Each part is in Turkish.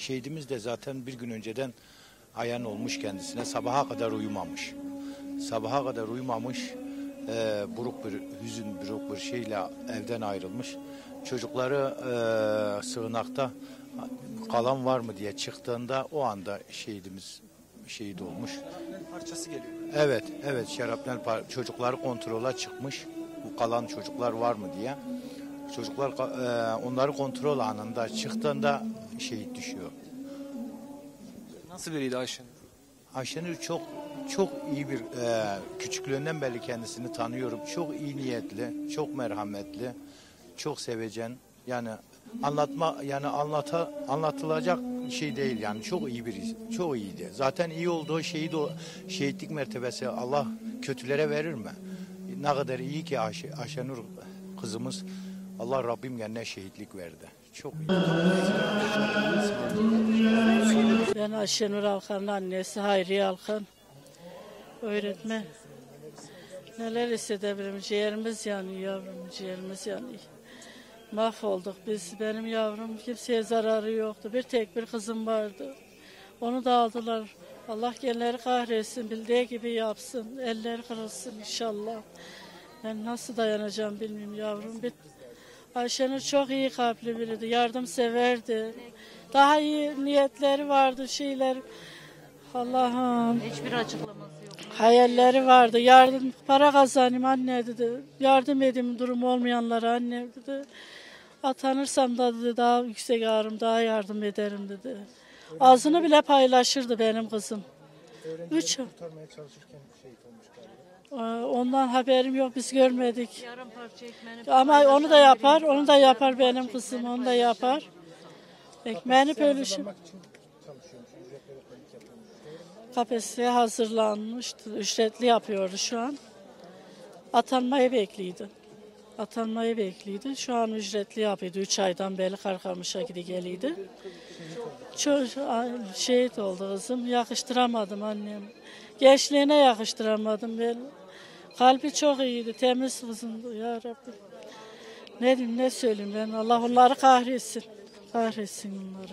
Şehidimiz de zaten bir gün önceden ayan olmuş kendisine. Sabaha kadar uyumamış. Sabaha kadar uyumamış. Buruk bir hüzün, buruk bir şeyle evden ayrılmış. Çocukları sığınakta kalan var mı diye çıktığında o anda şehidimiz şehit olmuş. Parçası geliyor. Evet şarapnel çocukları kontrola çıkmış. Bu kalan çocuklar var mı diye. Çocuklar onları kontrol anında çıktığında şehit düşüyor. Nasıl biriydi Ayşenur? Ayşenur çok iyi bir küçüklüğünden beri kendisini tanıyorum. Çok iyi niyetli, çok merhametli, çok sevecen. Yani anlatılacak şey değil yani çok iyi birisi, çok iyiydi. Zaten iyi olduğu şehitlik mertebesi Allah kötülere verir mi? Ne kadar iyi ki Ayşenur kızımız, Allah Rabbim kendine şehitlik verdi. Çok iyi. Ben Ayşenur Alkan'ın annesi Hayriye Alkan. Öğretmen. Neler hissedebilirim? Ciğerimiz yanıyor yavrum, ciğerimiz yanıyor. Mahvolduk biz. Benim yavrum kimseye zararı yoktu. Bir tek bir kızım vardı. Onu da aldılar. Allah genleri kahretsin, bildiği gibi yapsın. Elleri kırılsın inşallah. Ben nasıl dayanacağım bilmiyorum yavrum. Ayşenur çok iyi kalpli biriydi. Yardımseverdi. Daha iyi niyetleri vardı, şeyler. Allah'ım. Hiçbir açıklaması yok. Hayalleri vardı. Para kazanayım anne dedi. Yardım edeyim durumu olmayanlara anne dedi. Atanırsam da dedi daha yüksek ağrım, daha yardım ederim dedi. Ağzını bile paylaşırdı benim kızım. Kurtarmaya çalışırken şehit olmuş galiba. Ondan haberim yok, biz görmedik. Yarım parça ekmeğini Ama onu da yapar benim kızım, onu da yapar. Ekmeğini bölüşüp. KPSS'ye hazırlanmıştı, ücretli yapıyordu şu an. Atanmayı bekliydi. Şu an ücretli yapıyordu. 3 aydan beri Karkamış'a gidiydi. Çok şehit oldu kızım. Yakıştıramadım annem. Gençliğine yakıştıramadım ben. Kalbi çok iyiydi. Temiz kızımdı ya Rabbi. Ne diyeyim ne söyleyeyim ben. Allah onları kahretsin. Kahretsin onları.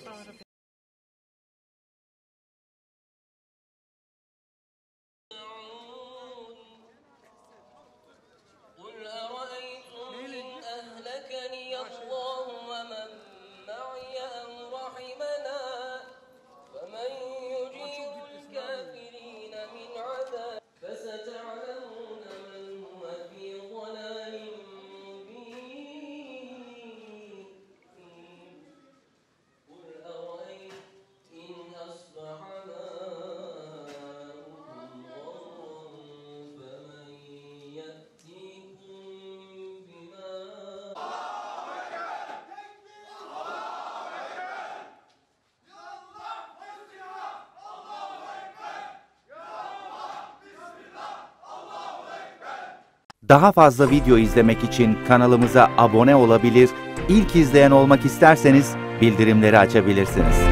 Daha fazla video izlemek için kanalımıza abone olabilir, ilk izleyen olmak isterseniz bildirimleri açabilirsiniz.